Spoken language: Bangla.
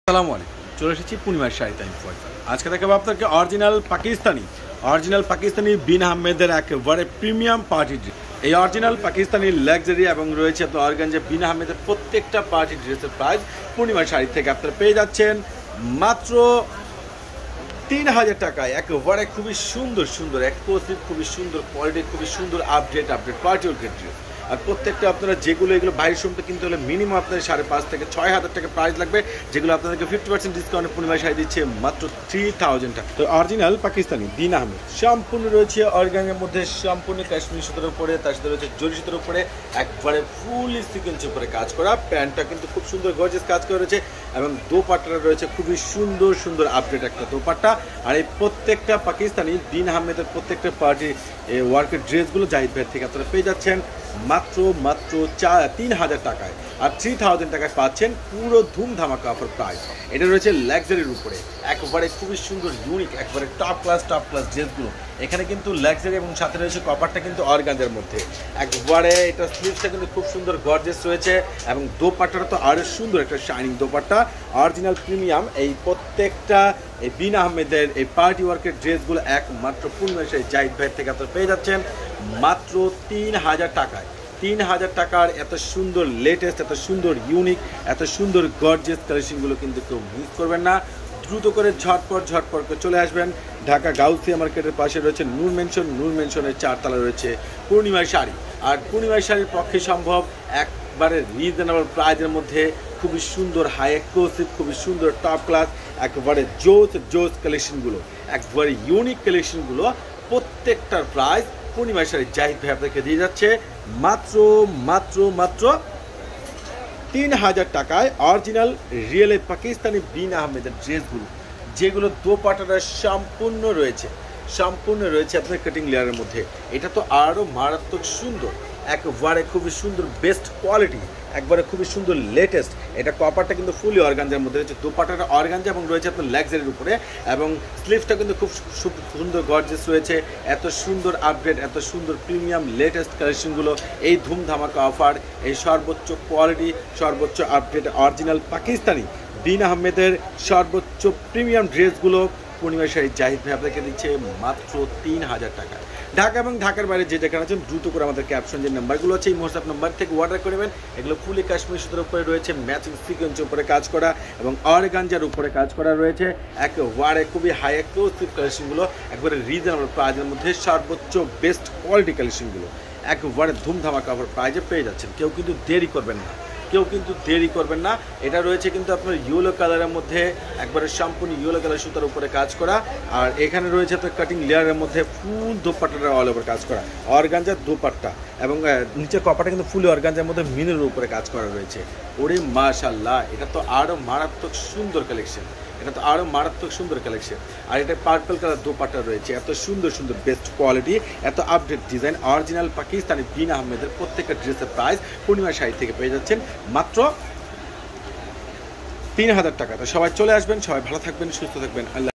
আসসালামু আলাইকুম, চলে এসেছি পূর্ণিমার শাড়ি টাইম ফয়সাল। আজকে দেখাবো আপনাকে অরিজিনাল পাকিস্তানি বিন আহমেদের একেবারে প্রিমিয়াম পার্টি ড্রেস। এই অরিজিনাল পাকিস্তানি লাক্সারি এবং রয়েছে আপনার অর্গানজা বিন আহমেদের প্রত্যেকটা পার্টি ড্রেসের প্রাইস পূর্ণিমার শাড়ি থেকে আপনারা পেয়ে যাচ্ছেন মাত্র 3000 টাকায়। একেবারে খুবই সুন্দর এক্সক্লুসিভ, খুবই সুন্দর কোয়ালিটি, খুবই সুন্দর আপডেট পার্টি ওয়ার ড্রেস। আর প্রত্যেকটা আপনারা যেগুলো এগুলো বাইরের শোরুমে কিনতে হলে মিনিমাম আপনাদের 5,500 থেকে 6,000 টাকা প্রাইস লাগবে, যেগুলো আপনাদেরকে 50% ডিসকাউন্টে পূর্ণিমায় শাড়ি দিচ্ছে মাত্র 3000 টাকা। তো অরিজিনাল পাকিস্তানি বিন আহমেদ সম্পূর্ণ রয়েছে অর্গানের মধ্যে, সম্পূর্ণ কাশ্মীরি সুতোর উপরে, তার সাথে রয়েছে জরি সুতোর উপরে, একবারে ফুলি সিকোয়েন্স উপরে কাজ করা। প্যান্টটা কিন্তু খুব সুন্দর গর্জিয়াস কাজ করা রয়েছে এবং দোপাট্টাটা রয়েছে খুবই সুন্দর আপডেট একটা দোপাট্টা। আর এই প্রত্যেকটা পাকিস্তানি বিন আহমেদের প্রত্যেকটা পার্টি ওয়ার্কের ড্রেসগুলো জাহিদ ভাইয়ের থেকে আপনারা পেয়ে যাচ্ছেন মাত্র 3000 টাকায়। আর 3000 টাকায় পাচ্ছেন পুরো ধুম ধামাকা অফার প্রাইস। এটা রয়েছে লাক্সারির উপরে, একবারে খুবই সুন্দর ইউনিক, একবারে টপ ক্লাস ড্রেসগুলো। এখানে কিন্তু লাক্সারি এবং সাথে রয়েছে কপারটা কিন্তু অর্গানজার মধ্যে, একবারে এটা স্লিভসটা কিন্তু খুব সুন্দর গর্জিয়াস রয়েছে এবং দোপাট্টাটা তো আরও সুন্দর একটা শাইনিং দোপাট্টা, অরিজিনাল প্রিমিয়াম। এই প্রত্যেকটা এই বিন আহমেদের এই পার্টি ওয়ার্কের ড্রেসগুলো একমাত্র পূর্ণিমাশাড়ি জাহিদ ভাইয়ের থেকে আপনারা পেয়ে যাচ্ছেন মাত্র 3000 টাকায়। 3000 টাকার এত সুন্দর লেটেস্ট, এত সুন্দর ইউনিক, এত সুন্দর গর্জিয়াস কালেকশনগুলো কিন্তু কেউ মিস করবেন না। দ্রুত করে ঝটপট করে চলে আসবেন। ঢাকা গাউসিয়া মার্কেটের পাশে রয়েছে নূর মেনশনের 4 তলা রয়েছে পূর্ণিমার শাড়ি। আর পূর্ণিমার শাড়ির পক্ষে সম্ভব একবারে রিজনেবল প্রাইজের মধ্যে খুবই সুন্দর হাই এক্সক্লুসিভ, খুবই সুন্দর টপ ক্লাস, একবারে জোস কালেকশনগুলো, একবারে ইউনিক কালেকশনগুলো, প্রত্যেকটার প্রাইস পূর্ণিমার শাড়ি জাহিদ ভাই আপনাকে দিয়ে যাচ্ছে মাত্র 3000 টাকায়। অরিজিনাল রিয়েল পাকিস্তানি বিন আহমেদের ড্রেসগুলো, যেগুলো দোপাট্টাটা সম্পূর্ণ রয়েছে আপনার কাটিং লেয়ারের মধ্যে। এটা তো আরও মারাত্মক সুন্দর, একবারে খুবই সুন্দর বেস্ট কোয়ালিটি, একবারে খুবই সুন্দর লেটেস্ট। এটা কপারটা কিন্তু ফুলি অর্গানজার মধ্যে রয়েছে, দোপাট্টাটা অর্গানজা এবং রয়েছে আপনার লাক্সারির উপরে, এবং স্লিভসটা কিন্তু খুব সুন্দর গর্জিয়াস রয়েছে। এত সুন্দর আপডেট, এত সুন্দর প্রিমিয়াম লেটেস্ট কালেকশনগুলো, এই ধুম ধামাকা অফার, এই সর্বোচ্চ কোয়ালিটি, সর্বোচ্চ আপডেট অরিজিনাল পাকিস্তানি বিন আহমেদের সর্বোচ্চ প্রিমিয়াম ড্রেসগুলো পূর্ণিমার শাড়ি জাহিদ ভাই আপনাকে দিচ্ছে মাত্র 3000 টাকা। ঢাকা এবং ঢাকার বাইরে যে যেখানে আছেন দ্রুত করে আমাদের ক্যাপশন যে নাম্বারগুলো আছে এই হোয়াটসঅ্যাপ নাম্বার থেকে অর্ডার করে নেবেন। এগুলো ফুলি কাশ্মীর সুতোর উপরে রয়েছে, ম্যাচিং সিকোয়েন্সের উপরে কাজ করা এবং অর্গানজার উপরে কাজ করা রয়েছে। একেবারে খুবই হাই এক্সক্লুসিভ কালেকশনগুলো, একবারে রিজনেবল প্রাইজের মধ্যে সর্বোচ্চ বেস্ট কোয়ালিটি কালেকশনগুলো একবারে ধুমধামাকা অফার প্রাইজে পেয়ে যাচ্ছেন। কেউ কিন্তু দেরি করবেন না। এটা রয়েছে কিন্তু আপনার ইয়েলো কালারের মধ্যে, একবারে সম্পূর্ণ ইয়েলো কালার সুতার উপরে কাজ করা। আর এখানে রয়েছে আপনার কাটিং লেয়ারের মধ্যে ফুল দোপাট্টাটা অল ওভার কাজ করা, অর্গানজার দোপাট্টা এবং নিচের কপাটা কিন্তু ফুল অর্গানজার মধ্যে মিনের উপরে কাজ করা রয়েছে। ওরে মাশাআল্লাহ, এটা তো আরও মারাত্মক সুন্দর কালেকশন। আর এটা পার্পল কালার দোপাট্টা রয়েছে, এত সুন্দর বেস্ট কোয়ালিটি, এত update design. Original Pakistani Bin আহমেদের প্রত্যেকটা ড্রেসের প্রাইস পূর্ণিমা শাড়ি থেকে পেয়ে যাচ্ছেন মাত্র 3000 টাকা। তো সবাই চলে আসবেন, সবাই ভালো থাকবেন, সুস্থ থাকবেন। আল্লাহ।